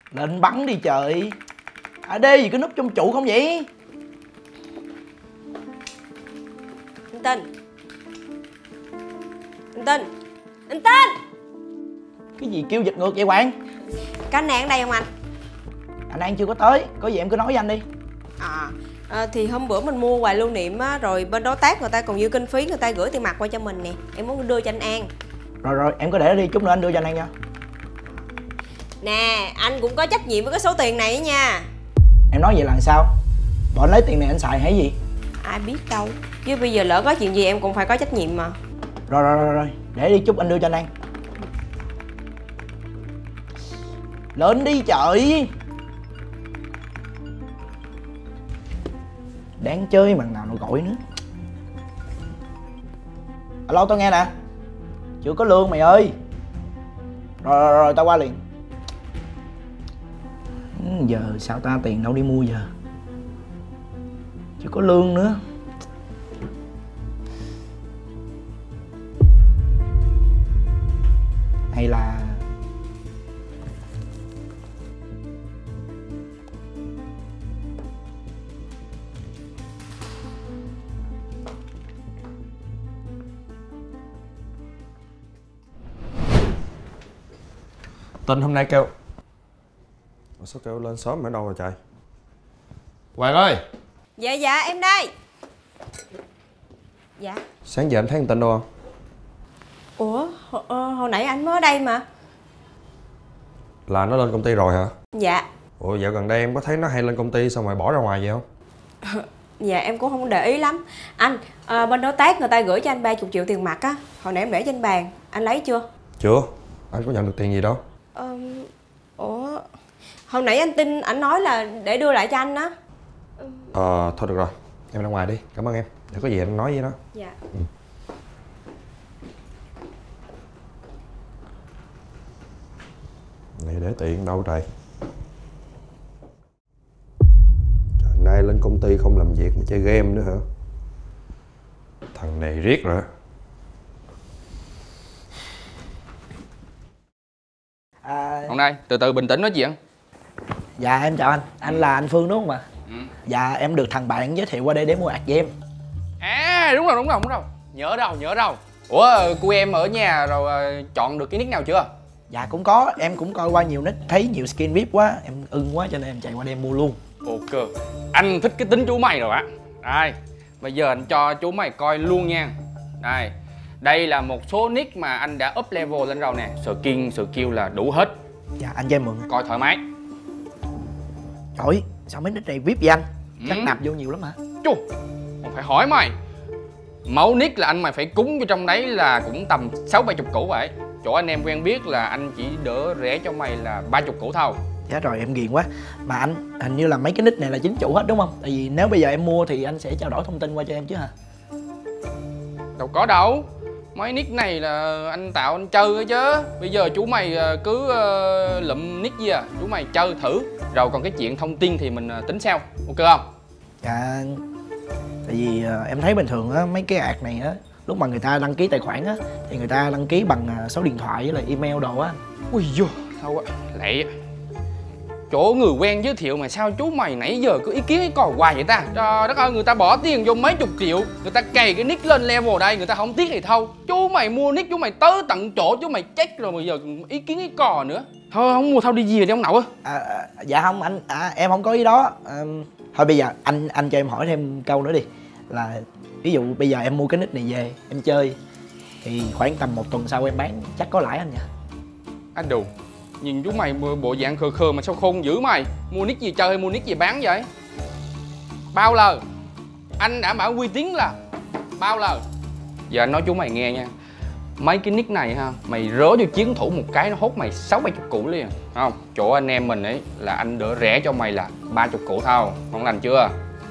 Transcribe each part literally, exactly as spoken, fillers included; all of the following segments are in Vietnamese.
Lên bắn đi trời. a đê gì cứ núp trong trụ không vậy? Anh Tinh. Anh Tinh. Anh Tinh. Cái gì kêu giật ngược vậy Hoàng? Cái anh An ở đây không anh? Anh An chưa có tới, có gì em cứ nói với anh đi. À, à thì hôm bữa mình mua quà lưu niệm á, rồi bên đối tác người ta còn dư kinh phí, người ta gửi tiền mặt qua cho mình nè. Em muốn đưa cho anh An. Rồi rồi, em có để nó đi, chút nữa anh đưa cho anh An nha. Nè, anh cũng có trách nhiệm với cái số tiền này nha. Em nói vậy là sao? Bọn lấy tiền này anh xài hay gì? Ai biết đâu. Chứ bây giờ lỡ có chuyện gì em cũng phải có trách nhiệm mà. Rồi rồi rồi, rồi. Để đi chút anh đưa cho anh An. Lên đi trời. Đáng chơi bằng nào nó gọi nữa. Alo tao nghe nè. Chưa có lương mày ơi. Rồi rồi rồi tao qua liền. Giờ sao ta tiền đâu đi mua giờ. Chưa có lương nữa. Hay là Tinh hôm nay kêu. Sao kêu lên sớm ở đâu rồi trời? Hoàng ơi. Dạ dạ em đây. Dạ. Sáng giờ anh thấy thằng Tinh đâu không? Ủa hồi, ờ, hồi nãy anh mới ở đây mà. Là nó lên công ty rồi hả? Dạ. Ủa dạo gần đây em có thấy nó hay lên công ty xong rồi bỏ ra ngoài vậy không? Dạ em cũng không để ý lắm. Anh, à, bên đối tác người ta gửi cho anh ba mươi triệu tiền mặt á. Hồi nãy em để trên bàn, anh lấy chưa? Chưa, anh có nhận được tiền gì đâu. Ờ, ủa hồi nãy anh tin anh nói là để đưa lại cho anh á. Ờ thôi được rồi, em ra ngoài đi, cảm ơn em. Để có gì anh nói với nó. Dạ. Ừ. Này để tiền đâu trời. Trời nay lên công ty không làm việc mà chơi game nữa hả? Thằng này riết rồi. à... Hôm nay từ từ bình tĩnh nói chuyện. Dạ em chào anh. Anh là anh Phương đúng không ạ? Ừ. Dạ em được thằng bạn giới thiệu qua đây để mua ạc với em. À đúng rồi đúng rồi đúng rồi. Nhớ đâu nhớ đâu. Ủa cô em ở nhà rồi chọn được cái nick nào chưa? Dạ cũng có, em cũng coi qua nhiều nick, thấy nhiều skin vê i pê quá, em ưng quá cho nên em chạy qua đây em mua luôn. Ok. Anh thích cái tính chú mày rồi á. Đây, bây giờ anh cho chú mày coi luôn nha. Đây. Đây là một số nick mà anh đã up level lên rồi nè. Skin, skill là đủ hết. Dạ anh cho em mượn. Coi thoải mái. Trời, sao mấy nick này vê i pê vậy anh? Chắc Ừ. nạp vô nhiều lắm hả? Chú, không phải hỏi mày. Mẫu nick là anh mày phải cúng vô trong đấy là cũng tầm sáu bảy chục củ vậy. Chỗ anh em quen biết là anh chỉ đỡ rẻ cho mày là ba chục củ thôi. Dạ rồi em ghiền quá. Mà anh hình như là mấy cái nick này là chính chủ hết đúng không? Tại vì nếu bây giờ em mua thì anh sẽ trao đổi thông tin qua cho em chứ hả? Đâu có đâu. Mấy nick này là anh tạo anh chơi chứ. Bây giờ chú mày cứ uh, lụm nick gì à, chú mày chơi thử. Rồi còn cái chuyện thông tin thì mình tính sau. Ok không? Dạ. Tại vì uh, em thấy bình thường á, mấy cái ạc này á, lúc mà người ta đăng ký tài khoản á thì người ta đăng ký bằng uh, số điện thoại với là email đồ á. Ui dồi, sao á, lẹ. Chỗ người quen giới thiệu mà sao chú mày nãy giờ cứ ý kiến ý cò hoài vậy ta? Trời đất ơi, người ta bỏ tiền vô mấy chục triệu, người ta cày cái nick lên level đây, người ta không tiếc thì thôi. Chú mày mua nick, chú mày tới tận chỗ, chú mày check rồi bây giờ ý kiến ý cò nữa. Thôi không mua, thôi đi về đi ông nội á. À, à, dạ không anh, à, em không có ý đó. À, thôi bây giờ anh anh cho em hỏi thêm câu nữa đi. Là ví dụ bây giờ em mua cái nick này về, em chơi thì khoảng tầm một tuần sau em bán chắc có lãi anh nhỉ? Anh đù, nhìn chú mày bộ dạng khờ khờ mà sao khôn dữ mày. Mua nick gì chơi hay mua nick gì bán vậy? Bao lời anh đảm bảo uy tín là bao lời. Giờ anh nói chú mày nghe nha. Mấy cái nick này ha, mày rớ vô chiến thủ một cái nó hốt mày sáu bảy chục củ liền, không? Chỗ anh em mình ấy là anh đỡ rẻ cho mày là ba chục củ thôi, không lành chưa?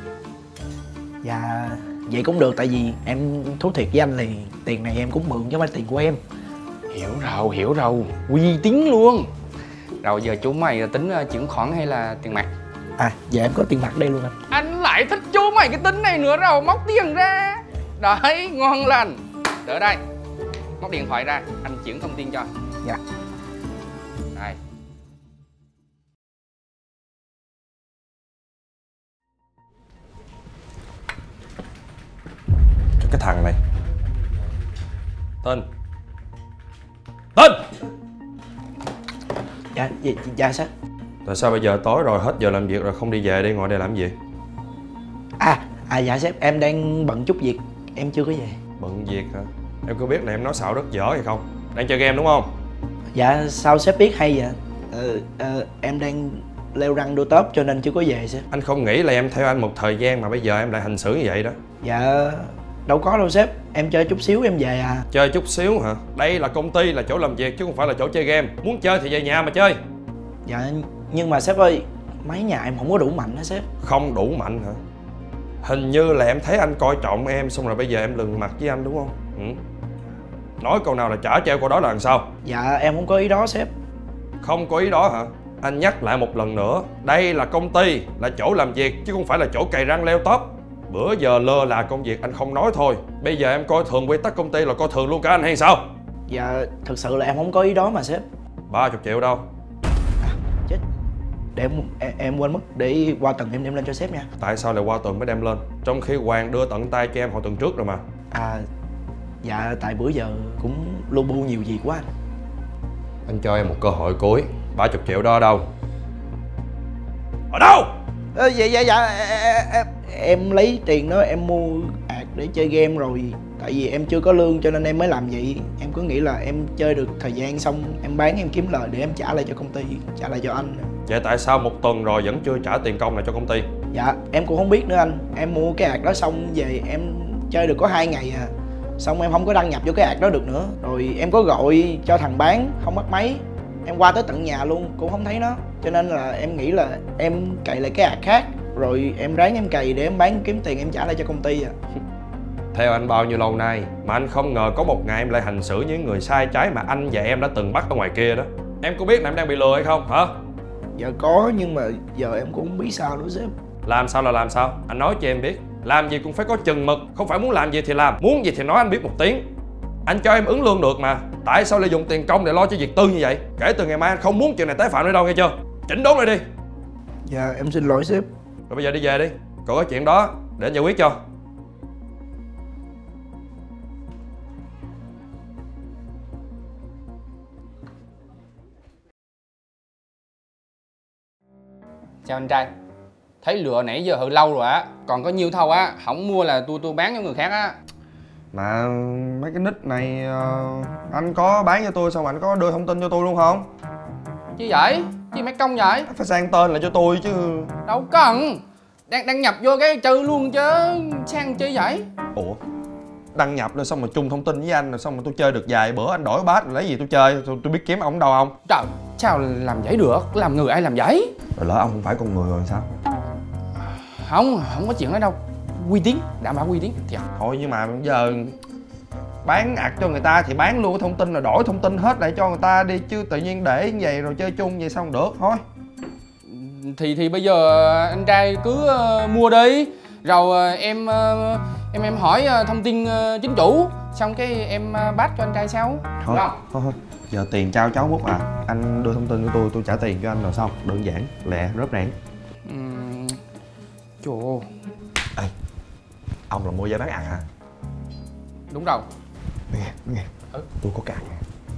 Dạ vậy cũng được, tại vì em thú thiệt với anh thì tiền này em cũng mượn chứ không phải tiền của em. Hiểu rồi, hiểu rồi, uy tín luôn. Rồi giờ chú mày tính chuyển khoản hay là tiền mặt? À dạ em có tiền mặt đây luôn anh. Anh lại thích chú mày cái tính này nữa rồi, móc tiền ra. Đấy, ngon lành. Đỡ đây, móc điện thoại ra, anh chuyển thông tin cho. Dạ. Đây. Cái thằng này tên Tên Dạ, dạ, dạ sếp. Tại sao bây giờ tối rồi, hết giờ làm việc rồi, không đi về đi, ngồi đây làm gì? À, à dạ sếp, em đang bận chút việc, em chưa có về. Bận việc hả? Em có biết là em nói xạo rất dở hay không? Đang chơi game đúng không? Dạ, sao sếp biết hay vậy? Ờ, ờ, em đang leo răng đua top cho nên chưa có về sếp. Anh không nghĩ là em theo anh một thời gian mà bây giờ em lại hành xử như vậy đó. Dạ, đâu có đâu sếp, em chơi chút xíu em về à. Chơi chút xíu hả? Đây là công ty, là chỗ làm việc chứ không phải là chỗ chơi game. Muốn chơi thì về nhà mà chơi. Dạ, nhưng mà sếp ơi, máy nhà em không có đủ mạnh đó sếp. Không đủ mạnh hả? Hình như là em thấy anh coi trọng em, xong rồi bây giờ em lừng mặt với anh đúng không? Ừ. Nói câu nào là trả treo câu đó là làm sao? Dạ, em không có ý đó sếp. Không có ý đó hả? Anh nhắc lại một lần nữa, đây là công ty, là chỗ làm việc chứ không phải là chỗ cày răng leo top. Bữa giờ lơ là công việc anh không nói thôi. Bây giờ em coi thường quy tắc công ty là coi thường luôn cả anh hay sao? Dạ, thực sự là em không có ý đó mà sếp. Ba chục triệu đâu? À, chết. Để em, em, em quên mất, để qua tuần em đem lên cho sếp nha. Tại sao lại qua tuần mới đem lên? Trong khi Hoàng đưa tận tay cho em hồi tuần trước rồi mà. À, dạ tại bữa giờ cũng lu bu nhiều việc quá anh. Anh cho em một cơ hội cuối. Ba chục triệu đó ở đâu? Ở đâu? À, dạ dạ dạ em, em, em lấy tiền đó em mua ạc để chơi game rồi. Tại vì em chưa có lương cho nên em mới làm vậy. Em cứ nghĩ là em chơi được thời gian xong em bán em kiếm lời để em trả lại cho công ty, trả lại cho anh. Vậy tại sao một tuần rồi vẫn chưa trả tiền công lại cho công ty? Dạ em cũng không biết nữa anh. Em mua cái ạc đó xong về em chơi được có hai ngày à. Xong em không có đăng nhập vô cái ạc đó được nữa. Rồi em có gọi cho thằng bán không bắt máy. Em qua tới tận nhà luôn cũng không thấy nó. Cho nên là em nghĩ là em cày lại cái ạc khác, rồi em ráng em cày để em bán kiếm tiền em trả lại cho công ty à. Theo anh bao nhiêu lâu nay mà anh không ngờ có một ngày em lại hành xử những người sai trái mà anh và em đã từng bắt ở ngoài kia đó. Em có biết là em đang bị lừa hay không hả? Dạ có, nhưng mà giờ em cũng không biết sao nữa sếp. Làm sao là làm sao? Anh nói cho em biết, làm gì cũng phải có chừng mực. Không phải muốn làm gì thì làm, muốn gì thì nói anh biết một tiếng. Anh cho em ứng lương được mà. Tại sao lại dùng tiền công để lo cho việc tư như vậy? Kể từ ngày mai anh không muốn chuyện này tái phạm nữa đâu, nghe chưa? Chỉnh đốn lại đi. Dạ em xin lỗi sếp. Rồi bây giờ đi về đi. Còn có chuyện đó để anh giải quyết cho. Chào anh trai. Thấy lựa nãy giờ hơi lâu rồi á. Còn có nhiêu thâu á, không mua là tôi tôi bán cho người khác á. Mà mấy cái nick này uh, anh có bán cho tôi xong anh có đưa thông tin cho tôi luôn không? Chứ vậy? Chứ mấy công vậy? Phải sang tên lại cho tôi chứ. Đâu cần. Đang đăng nhập vô cái chơi luôn chứ. Sang chơi vậy? Ủa? Đăng nhập rồi xong rồi chung thông tin với anh rồi xong rồi tôi chơi được vài bữa anh đổi bát rồi lấy gì tôi chơi, tôi, tôi biết kiếm ông đâu không? Trời, sao làm vậy được? Làm người ai làm vậy? Rồi lỡ ông không phải con người rồi sao? Không, không có chuyện đó đâu. Uy tín, đảm bảo uy tín thiệt. Thôi nhưng mà giờ bán ạc cho người ta thì bán luôn cái thông tin rồi đổi thông tin hết lại cho người ta đi, chứ tự nhiên để như vậy rồi chơi chung vậy sao không được. Thôi Thì thì bây giờ anh trai cứ uh, mua đi. Rồi uh, em uh, em em hỏi uh, thông tin uh, chính chủ. Xong cái em uh, bắt cho anh trai sao? Thôi, thôi thôi giờ tiền trao cháu mút à. Anh đưa thông tin của tôi, tôi trả tiền cho anh rồi xong. Đơn giản, lẹ, rớp ràng. uhm, Trời ơi. Ê, ông là mua giấy bán ạc hả? Đúng rồi. Nghe, nghe ừ. Tôi có cạc nè.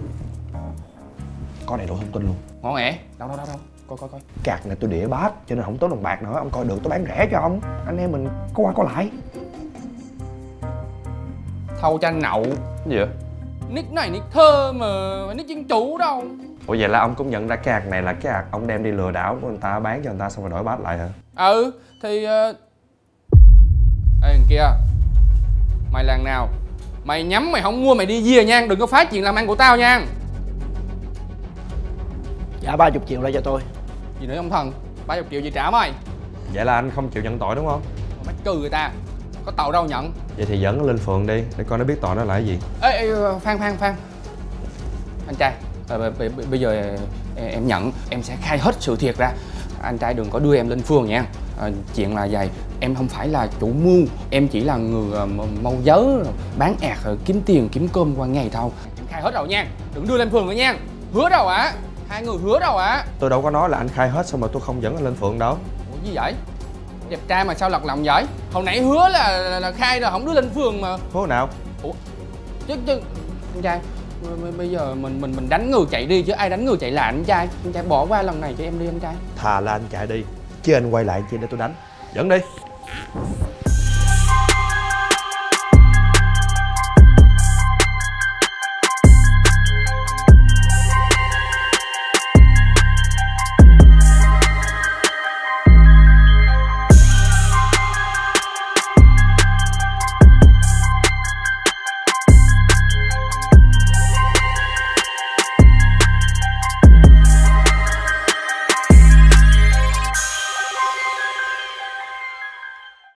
Có đầy đủ thông tin luôn. Ngon ẻ. Đâu đâu đâu đâu. Coi coi coi. Cạc này tôi đĩa bát cho nên không tốn đồng bạc nữa. Ông coi được tôi bán rẻ cho ông. Anh em mình có qua có lại. Thâu cho anh nậu. Cái gì vậy? Nick này nick thơ mà nick chính chủ đâu. Ủa vậy là ông cũng nhận ra cái ạc này là cái ạc ông đem đi lừa đảo của người ta bán cho người ta xong rồi đổi bát lại hả? Ừ thì uh... ê thằng kia, mày lần nào mày nhắm mày không mua mày đi về nha, đừng có phá chuyện làm ăn của tao nha. Dạ ba chục triệu lại cho tôi. Gì nữa ông thần, ba chục triệu gì trả mày. Vậy là anh không chịu nhận tội đúng không? Mày cừ người ta, có tàu đâu nhận. Vậy thì dẫn nó lên phường đi để coi nó biết tội nó là cái gì. Ê, ê khoan khoan khoan anh trai, à, bây giờ em nhận, em sẽ khai hết sự thiệt ra. Anh trai đừng có đưa em lên phường nha. À, chuyện là vậy, em không phải là chủ mưu, em chỉ là người uh, mâu giới bán ạc rồi kiếm tiền kiếm cơm qua ngày thôi. Em khai hết rồi nha, đừng đưa lên phường nữa nha. Hứa đâu ạ? À? Hai người hứa đâu ạ? À? Tôi đâu có nói là anh khai hết xong rồi tôi không dẫn anh lên phường đâu. Ủa gì vậy? Đẹp trai mà sao lật lòng vậy? Hồi nãy hứa là, là, là khai rồi không đưa lên phường mà. Phố nào? Ủa? Chứ chứ anh trai, bây giờ mình mình mình đánh người chạy đi chứ ai đánh người chạy lại anh trai. Anh trai bỏ qua lần này cho em đi anh trai. Thà là anh chạy đi chứ anh quay lại chi để tôi đánh. Dẫn đi.